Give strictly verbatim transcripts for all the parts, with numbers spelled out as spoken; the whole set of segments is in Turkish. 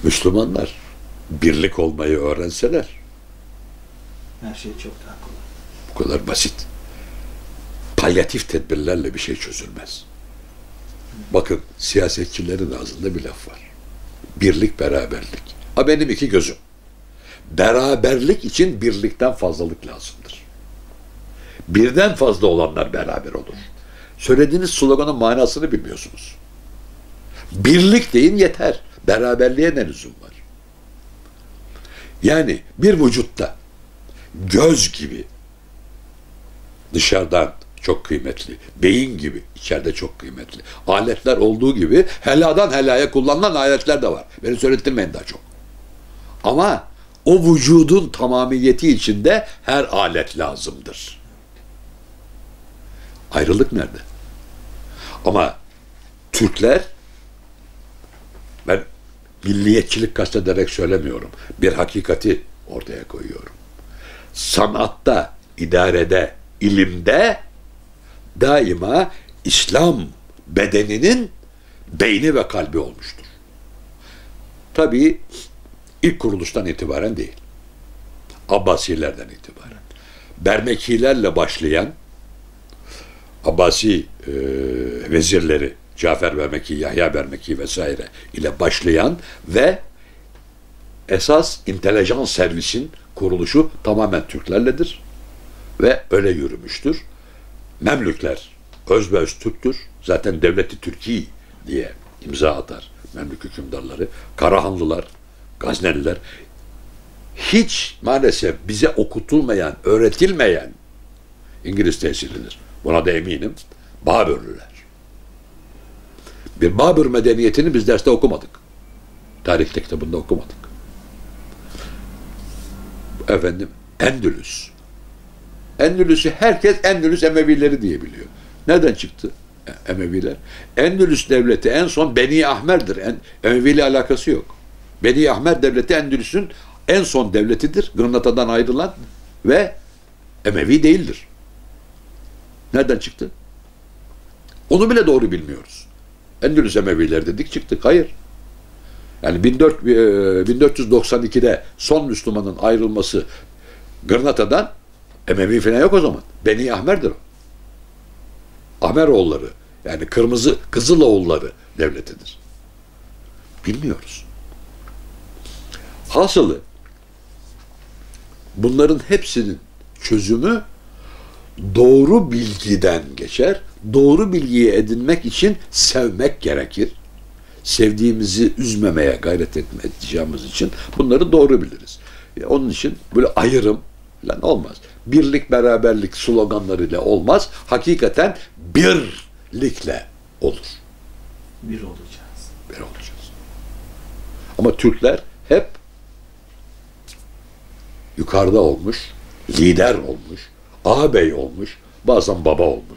Müslümanlar birlik olmayı öğrenseler Her şey çok daha kolay. bu kadar basit. Palyatif tedbirlerle bir şey çözülmez. Bakın siyasetçilerin ağzında bir laf var. Birlik, beraberlik. Ha benim iki gözüm. Beraberlik için birlikten fazlalık lazımdır. Birden fazla olanlar beraber olur. Söylediğiniz sloganın manasını bilmiyorsunuz. Birlik deyin yeter. Beraberliğe ne lüzum var? Yani bir vücutta göz gibi dışarıdan çok kıymetli, beyin gibi içeride çok kıymetli aletler olduğu gibi heladan helaya kullanılan aletler de var. Beni söylettirmeyin daha çok. Ama o vücudun tamamiyeti içinde her alet lazımdır. Ayrılık nerede? Ama Türkler, ben milliyetçilik kastederek söylemiyorum. Bir hakikati ortaya koyuyorum. Sanatta, idarede, ilimde daima İslam bedeninin beyni ve kalbi olmuştur. Tabii ilk kuruluştan itibaren değil. Abbasilerden itibaren. Bermekilerle başlayan Abbasi e, vezirleri Cafer Bermeki, Yahya Bermeki vesaire ile başlayan ve esas intelijans servisin kuruluşu tamamen Türklerledir ve öyle yürümüştür. Memlükler özbeöz Türktür. Zaten devleti Türkiye diye imza atar Memlük hükümdarları. Karahanlılar, Gazneliler hiç maalesef bize okutulmayan, öğretilmeyen İngiliz tesiridir. Buna da eminim. Babürlüler. Bir Babür medeniyetini biz derste okumadık. Tarih kitabında okumadık. Efendim, Endülüs. Endülüs'ü herkes Endülüs Emevileri diye biliyor. Nereden çıktı Emeviler? Endülüs devleti en son Beni Ahmer'dir. Emevi ile alakası yok. Beni Ahmer devleti Endülüs'ün en son devletidir. Granada'dan ayrılan ve Emevi değildir. Nereden çıktı? Onu bile doğru bilmiyoruz. Endülüs Emevileri dedik çıktık. Hayır. Yani bin dört yüz doksan ikide son Müslümanın ayrılması Granada'dan Emevi falan yok o zaman. Beni Ahmer'dir o. Ahmeroğulları yani kırmızı Kızıloğulları devletidir. Bilmiyoruz. Hasılı bunların hepsinin çözümü doğru bilgiden geçer. Doğru bilgiyi edinmek için sevmek gerekir. Sevdiğimizi üzmemeye gayret edeceğimiz için bunları doğru biliriz. Onun için böyle ayrım falan olmaz. Birlik, beraberlik sloganlarıyla olmaz. Hakikaten birlikle olur. Bir olacağız. Bir olacağız. Ama Türkler hep yukarıda olmuş, lider olmuş, ağabey olmuş, bazen baba olmuş.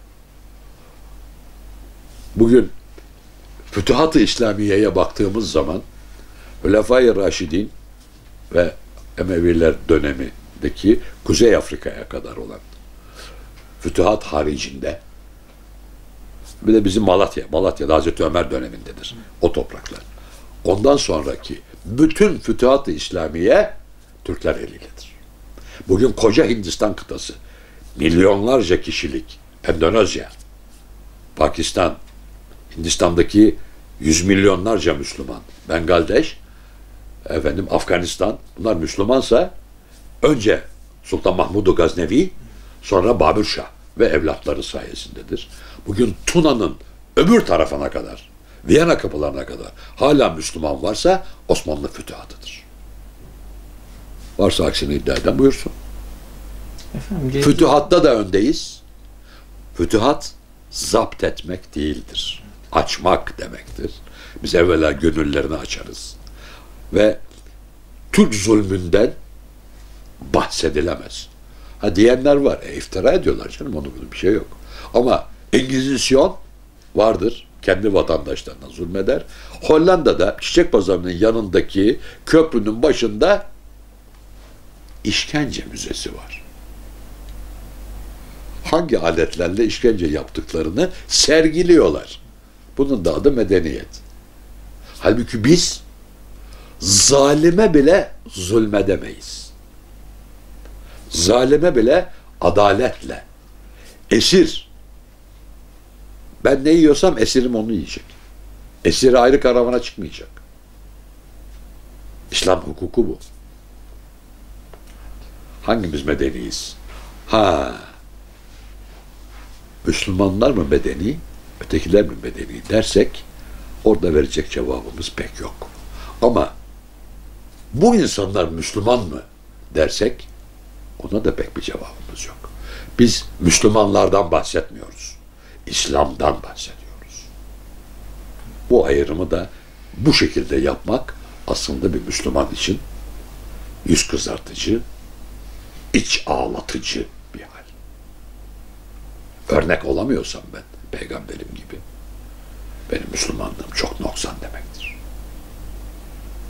Bugün Fütuhat-ı İslamiye'ye baktığımız zaman Hulefai Raşidin ve Emeviler dönemindeki Kuzey Afrika'ya kadar olan fütuhat haricinde bir de bizim Malatya, Malatya'da Hazreti Ömer dönemindedir o topraklar. Ondan sonraki bütün Fütuhat-ı İslamiye Türkler eliyle,'dir. Bugün koca Hindistan kıtası, milyonlarca kişilik Endonezya, Pakistan, Hindistan'daki yüz milyonlarca Müslüman, Bangladeş, efendim Afganistan, bunlar Müslümansa önce Sultan Mahmud-u Gaznevi, sonra Babür Şah ve evlatları sayesindedir. Bugün Tuna'nın öbür tarafına kadar, Viyana kapılarına kadar hala Müslüman varsa Osmanlı fütuhatıdır. Varsa aksini iddia eden buyursun. Efendim, Fütuhatta da öndeyiz. Fütuhat zapt etmek değildir. Açmak demektir. Biz evvela gönüllerini açarız. Ve Türk zulmünden bahsedilemez. Ha diyenler var. E, iftira ediyorlar canım. Onun bir şey yok. Ama Engizisyon vardır. Kendi vatandaşlarına zulmeder. Hollanda'da Çiçek Pazarı'nın yanındaki köprünün başında işkence müzesi var. Hangi aletlerle işkence yaptıklarını sergiliyorlar. Bunun da adı medeniyet. Halbuki biz Zalime bile zulmedemeyiz. Zalime bile adaletle. Esir. Ben ne yiyorsam esirim onu yiyecek. Esir ayrı karavana çıkmayacak. İslam hukuku bu. Hangimiz medeniyiz? Ha. Müslümanlar mı medeni, ötekiler mi medeni dersek orada verecek cevabımız pek yok. Ama bu insanlar Müslüman mı dersek ona da pek bir cevabımız yok. Biz Müslümanlardan bahsetmiyoruz. İslam'dan bahsediyoruz. Bu ayrımı da bu şekilde yapmak aslında bir Müslüman için yüz kızartıcı, iç ağlatıcı bir hal. Örnek olamıyorsam ben peygamberim gibi benim Müslümanlığım çok noksan demektir.